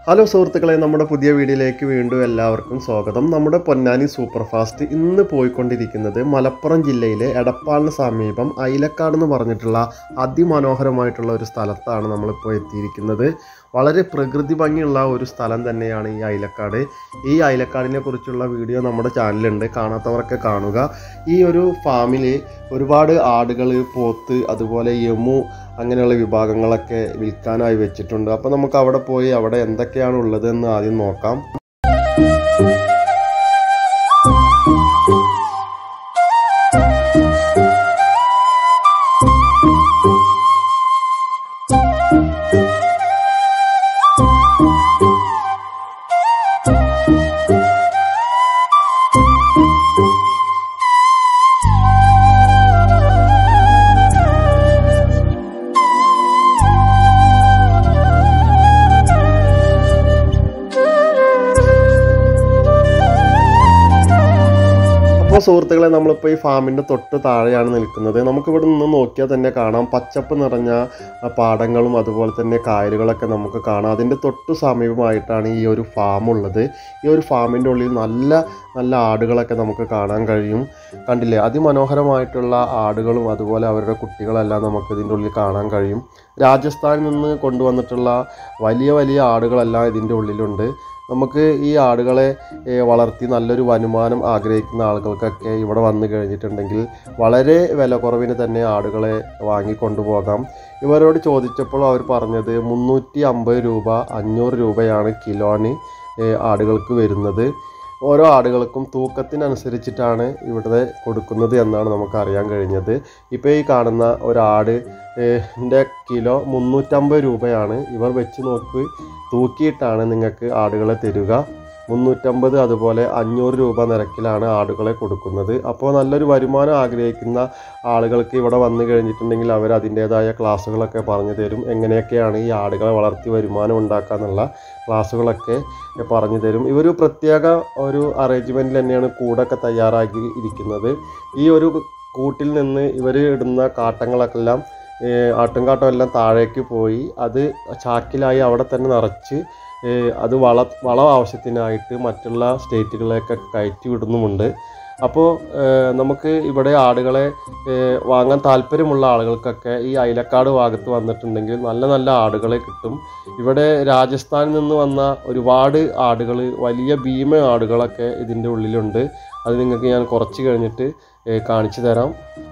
Hello സുഹൃത്തുക്കളെ, നമ്മുടെ പുതിയ വീഡിയോയിലേക്ക് വീണ്ടും എല്ലാവർക്കും സ്വാഗതം. നമ്മുടെ പൊന്നാനി സൂപ്പർ ഫാസ്റ്റ് ഇന്ന് പോയിക്കൊണ്ടിരിക്കുന്നത് മലപ്പുറം ജില്ലയിലെ എടപ്പാളിന് സമീപം ഐലക്കാട് എന്ന് പറഞ്ഞിട്ടുള്ള അതിമനോഹരമായിട്ടുള്ള ഒരു സ്ഥലത്താണ് നമ്മളിപ്പോൾ എത്തിയിരിക്കുന്നത്. വളരെ പ്രകൃതി ഭംഗിയുള്ള ഒരു സ്ഥലം തന്നെയാണ് ഈ ഐലക്കാട്. ഈ ഐലക്കാടിനെ കുറിച്ചുള്ള വീഡിയോ നമ്മുടെ ചാനലുണ്ട്, കാണാത്തവരൊക്കെ കാണുക. ഈ ഒരു ഫാമിൽ ഒരുപാട് ആടുകൾ, പോത്ത്, അതുപോലെ യമു അങ്ങനെയുള്ള വിഭാഗങ്ങളൊക്കെ വിൽക്കാനായി വെച്ചിട്ടുണ്ട്. അപ്പോൾ നമുക്ക് അവിടെ പോയി അവിടെ എന്തൊക്കെയാണ് ഉള്ളതെന്ന് ആദ്യം നോക്കാം. സുഹൃത്തുക്കളെ, നമ്മളിപ്പോൾ ഈ ഫാമിൻ്റെ തൊട്ട് താഴെയാണ് നിൽക്കുന്നത്. നമുക്കിവിടെ നിന്ന് നോക്കിയാൽ തന്നെ കാണാം പച്ചപ്പ് നിറഞ്ഞ പാടങ്ങളും അതുപോലെ തന്നെ കായലുകളൊക്കെ നമുക്ക് കാണാം. അതിൻ്റെ തൊട്ട് സമീപമായിട്ടാണ് ഈ ഒരു ഫാം ഉള്ളത്. ഈ ഒരു ഫാമിൻ്റെ ഉള്ളിൽ നല്ല നല്ല ആടുകളൊക്കെ നമുക്ക് കാണാൻ കഴിയും. കണ്ടില്ലേ, അതിമനോഹരമായിട്ടുള്ള ആടുകളും അതുപോലെ അവരുടെ കുട്ടികളെല്ലാം നമുക്ക് ഇതിൻ്റെ ഉള്ളിൽ കാണാൻ കഴിയും. രാജസ്ഥാനിൽ നിന്ന് കൊണ്ടുവന്നിട്ടുള്ള വലിയ വലിയ ആടുകളെല്ലാം ഇതിൻ്റെ ഉള്ളിലുണ്ട്. നമുക്ക് ഈ ആടുകളെ വളർത്തി നല്ലൊരു വരുമാനം ആഗ്രഹിക്കുന്ന ആളുകൾക്കൊക്കെ ഇവിടെ വന്നു കഴിഞ്ഞിട്ടുണ്ടെങ്കിൽ വളരെ വില കുറവിന് തന്നെ ആടുകളെ വാങ്ങിക്കൊണ്ടുപോകാം. ഇവരോട് ചോദിച്ചപ്പോൾ അവർ പറഞ്ഞത് 350 രൂപ 500 രൂപയാണ് കിലോന് ആടുകൾക്ക് വരുന്നത്. ഓരോ ആടുകൾക്കും തൂക്കത്തിനനുസരിച്ചിട്ടാണ് ഇവിടെ കൊടുക്കുന്നത് എന്നാണ് നമുക്ക് അറിയാൻ കഴിഞ്ഞത്. ഇപ്പോൾ ഈ കാണുന്ന ഒരാടിൻ്റെ കിലോ 350 രൂപയാണ്. ഇവർ വെച്ച് നോക്കി തൂക്കിയിട്ടാണ് നിങ്ങൾക്ക് ആടുകളെ തരിക. 350 അതുപോലെ 500 രൂപ നിരക്കിലാണ് ആടുകളെ കൊടുക്കുന്നത്. അപ്പോൾ നല്ലൊരു വരുമാനം ആഗ്രഹിക്കുന്ന ആളുകൾക്ക് ഇവിടെ വന്നു കഴിഞ്ഞിട്ടുണ്ടെങ്കിൽ അവർ അതിൻ്റേതായ ക്ലാസ്സുകളൊക്കെ പറഞ്ഞു തരും. എങ്ങനെയൊക്കെയാണ് ഈ ആടുകളെ വളർത്തി വരുമാനം ഉണ്ടാക്കാന്നുള്ള ക്ലാസ്സുകളൊക്കെ പറഞ്ഞു തരും. ഇവർ പ്രത്യേക ഒരു അറേഞ്ച്മെൻറ്റിൽ തന്നെയാണ് കൂടൊക്കെ തയ്യാറാക്കി ഇരിക്കുന്നത്. ഈ ഒരു കൂട്ടിൽ നിന്ന് ഇവർ ഇടുന്ന കാട്ടങ്ങളൊക്കെല്ലാം ആട്ടുംകാട്ടം എല്ലാം താഴേക്ക് പോയി അത് ചാക്കിലായി അവിടെ തന്നെ നിറച്ച് അത് വളം ആവശ്യത്തിനായിട്ട് മറ്റുള്ള സ്റ്റേറ്റുകളിലേക്ക് കയറ്റി വിടുന്നുമുണ്ട്. അപ്പോൾ നമുക്ക് ഇവിടെ ആടുകളെ വാങ്ങാൻ താല്പര്യമുള്ള ആളുകൾക്കൊക്കെ ഈ ഐലക്കാട് ഭാഗത്ത് വന്നിട്ടുണ്ടെങ്കിൽ നല്ല നല്ല ആടുകളെ കിട്ടും. ഇവിടെ രാജസ്ഥാനിൽ നിന്ന് വന്ന ഒരുപാട് ആടുകൾ, വലിയ ഭീമ ആടുകളൊക്കെ ഇതിൻ്റെ ഉള്ളിലുണ്ട്. അത് നിങ്ങൾക്ക് ഞാൻ കുറച്ച് കഴിഞ്ഞിട്ട് കാണിച്ചു തരാം.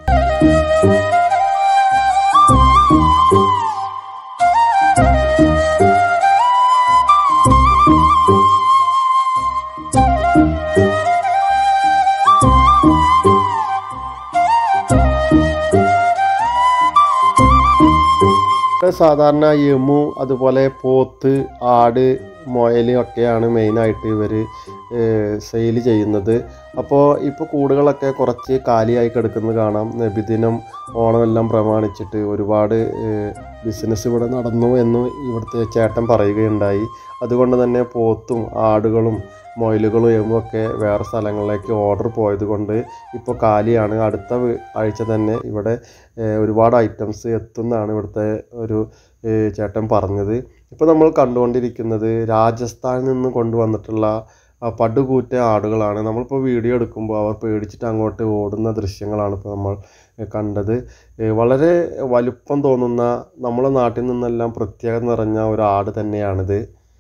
സാധാരണ യമു അതുപോലെ പോത്ത്, ആട്, മുയൽ ഒക്കെയാണ് മെയിനായിട്ട് ഇവർ സെയിൽ ചെയ്യുന്നത്. അപ്പോൾ ഇപ്പോൾ കൂടുകളൊക്കെ കുറച്ച് കാലിയായി കിടക്കുന്നത് കാണാം. നബിദിനം, ഓണമെല്ലാം പ്രമാണിച്ചിട്ട് ഒരുപാട് ബിസിനസ് ഇവിടെ നടന്നു എന്ന് ഇവിടുത്തെ ചേട്ടൻ പറയുകയുണ്ടായി. അതുകൊണ്ട് തന്നെ പോത്തും ആടുകളും മൊയിലുകളും യമൊക്കെ വേറെ സ്ഥലങ്ങളിലേക്ക് ഓർഡർ പോയത് കൊണ്ട് ഇപ്പോൾ കാലിയാണ്. അടുത്ത ആഴ്ച തന്നെ ഇവിടെ ഒരുപാട് ഐറ്റംസ് എത്തുന്നതാണ് ഇവിടുത്തെ ഒരു ചേട്ടൻ പറഞ്ഞത്. ഇപ്പോൾ നമ്മൾ കണ്ടുകൊണ്ടിരിക്കുന്നത് രാജസ്ഥാനിൽ നിന്ന് കൊണ്ടുവന്നിട്ടുള്ള പടുകൂറ്റ ആടുകളാണ്. നമ്മളിപ്പോൾ വീഡിയോ എടുക്കുമ്പോൾ അവർ പേടിച്ചിട്ട് അങ്ങോട്ട് ഓടുന്ന ദൃശ്യങ്ങളാണ് ഇപ്പോൾ നമ്മൾ കണ്ടത്. വളരെ വലുപ്പം തോന്നുന്ന, നമ്മളെ നാട്ടിൽ നിന്നെല്ലാം പ്രത്യേകത നിറഞ്ഞ ഒരു ആട് തന്നെയാണിത്.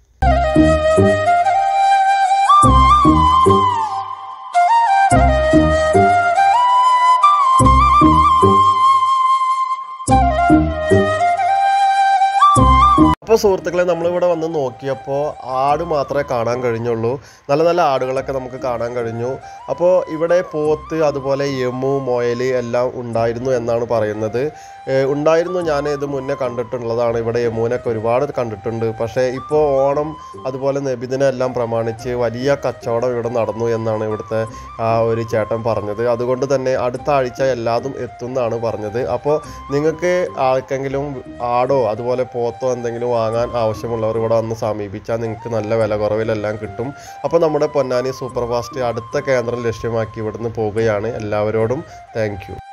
അപ്പോൾ സുഹൃത്തുക്കളെ, നമ്മളിവിടെ വന്ന് നോക്കിയപ്പോൾ ആട് മാത്രമേ കാണാൻ കഴിഞ്ഞുള്ളൂ. നല്ല നല്ല ആടുകളൊക്കെ നമുക്ക് കാണാൻ കഴിഞ്ഞു. അപ്പോൾ ഇവിടെ പോത്ത് അതുപോലെ യമു, മുയൽ എല്ലാം ഉണ്ടായിരുന്നു എന്നാണ് പറയുന്നത്. ഉണ്ടായിരുന്നു, ഞാൻ ഇത് മുന്നേ കണ്ടിട്ടുള്ളതാണ്. ഇവിടെ യമുവിനൊക്കെ ഒരുപാട് കണ്ടിട്ടുണ്ട്. പക്ഷേ ഇപ്പോൾ ഓണം അതുപോലെ നബിദിനം എല്ലാം പ്രമാണിച്ച് വലിയ കച്ചവടം ഇവിടെ നടന്നു എന്നാണ് ഇവിടുത്തെ ഒരു ചേട്ടൻ പറഞ്ഞത്. അതുകൊണ്ട് തന്നെ അടുത്ത ആഴ്ച എല്ലാതും എത്തുമെന്നാണ് പറഞ്ഞത്. അപ്പോൾ നിങ്ങൾക്ക് ആർക്കെങ്കിലും ആടോ അതുപോലെ പോത്തോ എന്തെങ്കിലും വാങ്ങാൻ ആവശ്യമുള്ളവർ ഇവിടെ വന്ന് സമീപിച്ചാൽ നിങ്ങൾക്ക് നല്ല വില കുറവിലെല്ലാം കിട്ടും. അപ്പോൾ നമ്മുടെ പൊന്നാനി സൂപ്പർ ഫാസ്റ്റ് അടുത്ത കേന്ദ്രം ലക്ഷ്യമാക്കി ഇവിടുന്ന് പോവുകയാണ്. എല്ലാവരോടും താങ്ക് യു.